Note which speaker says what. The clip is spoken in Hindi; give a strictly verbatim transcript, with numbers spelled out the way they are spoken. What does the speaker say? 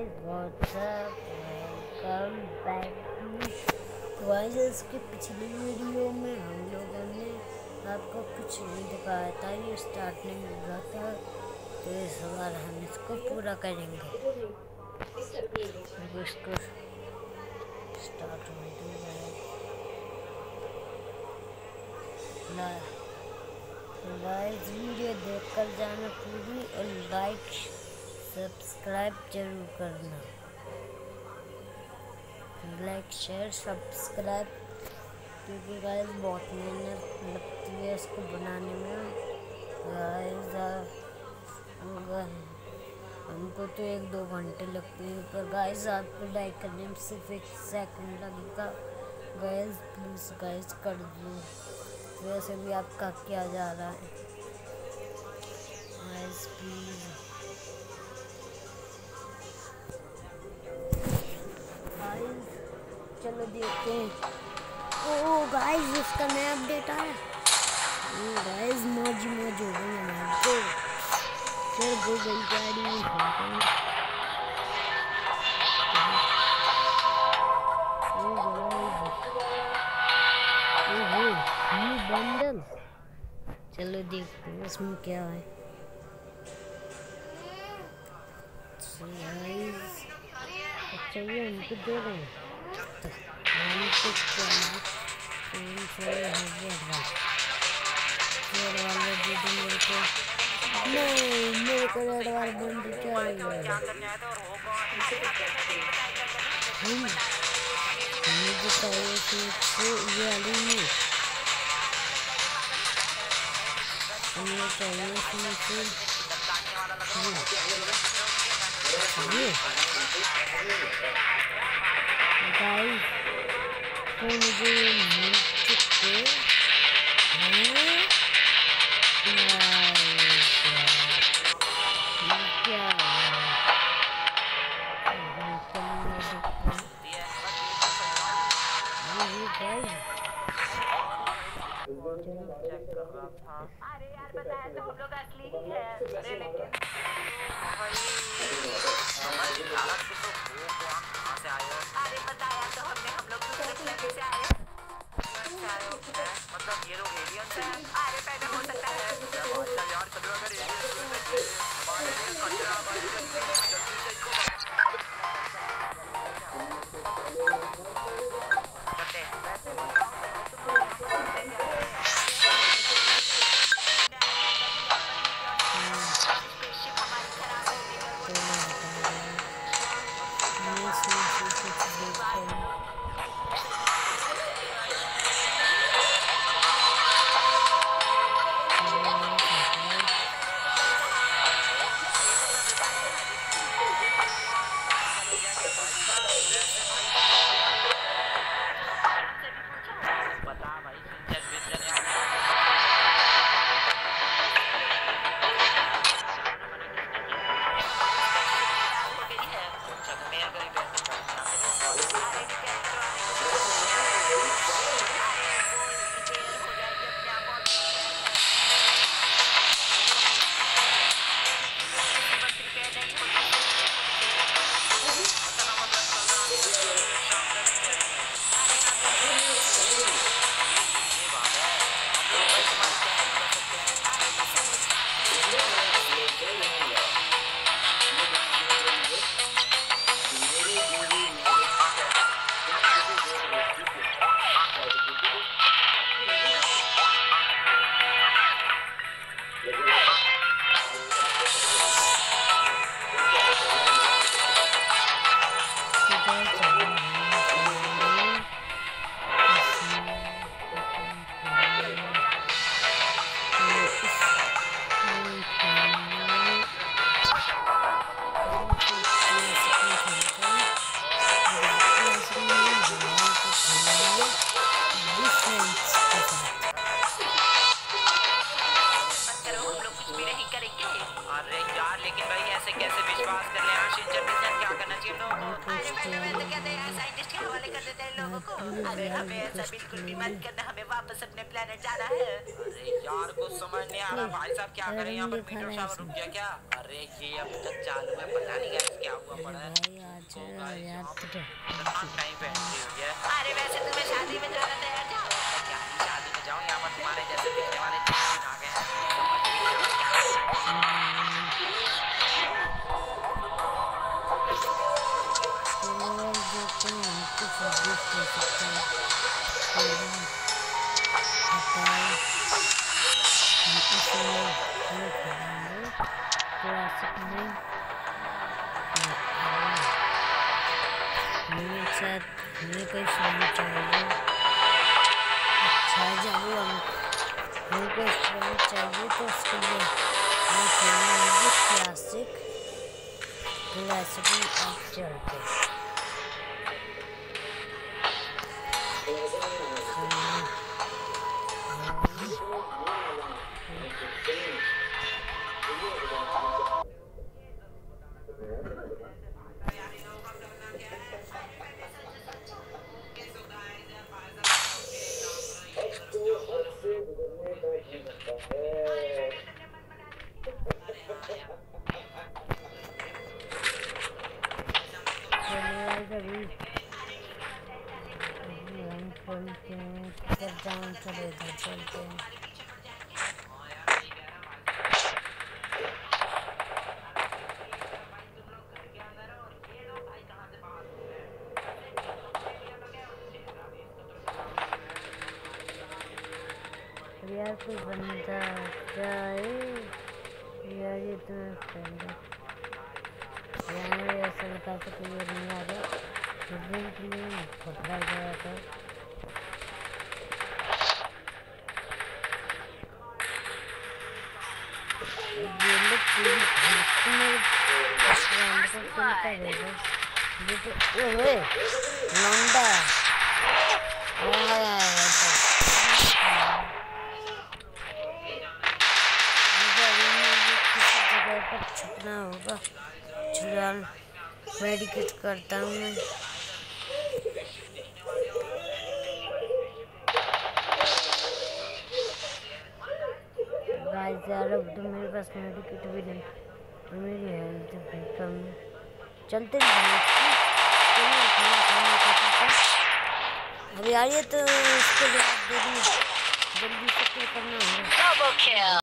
Speaker 1: guys, what's up? Welcome back to guys। इसके पिछली वीडियो में हम लोगों ने आपको कुछ नहीं दिखाया था, ये स्टार्ट नहीं हो रहा था, तो इस बार हम इसको पूरा करेंगे। इसको स्टार्ट होने गाइस, वीडियो देखकर जाना पूरी और लाइक सब्सक्राइब जरूर करना। लाइक शेयर सब्सक्राइब, क्योंकि गाइस बहुत मेहनत लगती है इसको बनाने में। गाइस हमको तो एक दो घंटे लगते हैं, पर गाइस आपको लाइक करने में सिर्फ एक सेकंड लगेगा। गाइस प्लीज़ गाइस कर दो। वैसे भी आपका क्या जा रहा है गाइस, प्लीज़ गाइस चलो देखते हैं। ओह गाइस उसका नया अपडेट आया। गाइस मौज मौज हो गई हमारी तो। फिर गूगल गाड़ी में बंडल, चलो देखते हैं इसमें क्या है। अच्छा ये हमको दे रहे हैं, हमको नहीं, मेरे को रेड वाला बंडल चाहिए। मुझे चाहिए कि ये वाली नहीं, हमें चाहिए इसमें से ये गाइस, तो मुझे ये मिल चुके हैं। क्या
Speaker 2: चेक कर रहा था। अरे यार बताया तो हम लोग असली ही है। अरे लेकिन भाई समझ नहीं आ रहा कि तो वो कौन कहाँ से आया। अरे बताया तो हमने, हम लोग दूसरे प्लेनेट से आए। मतलब ये लोग एलियंस हैं। अरे पहले हो सकता है अच्छा यार, चलो अगर एलियंस हमारे लिए कचरा बन जल्दी से इसको अरे हमें ऐसा बिल्कुल भी मत करना, हमें वापस अपने प्लेनेट जाना है। अरे यार कुछ समझ नहीं आ रहा भाई साहब, क्या करें यहाँ पर मीटर शावर रुक गया क्या? अरे ये अब तक चालू है, पता नहीं क्या हुआ पड़ा है। होगा
Speaker 1: यार तो
Speaker 2: टाइम पे एंट्री हो गया। अरे वैसे तुम्हें शादी में जाना तो यार जाओ। क्या ही शादी में जाऊँ, यहाँ पर तुम्हारे जैसे दिखने वाले चार आ गए हैं।
Speaker 1: हमें कोई फ्रेंड चाहिए। अच्छा जब हमें कोई फ्रेंड चाहिए तो उसके लिए हमें खेलना होगी क्लासिक क्लासिक में आप चलते जान चले इधर चलते हैं। यार कोई बंदा जाए यार, ये तो फ्रेंड है यार, ऐसा लगा तो कोई नहीं आ रहा। के लिए पकड़ा गया था। ये लोग पूरी धरती में फ्रेंड को किल करेगा। ये तो ओए लौंडा छुपना होगा। फिलहाल मेडिकेट करता हूँ मैं। गाइस यार अब तो मेरे पास मेडिकेट भी नहीं, मेरी हेल्थ भी कम है। चलते हैं अब यार, ये तो इसको जवाब दे दूँ, जल्दी से करना होगा।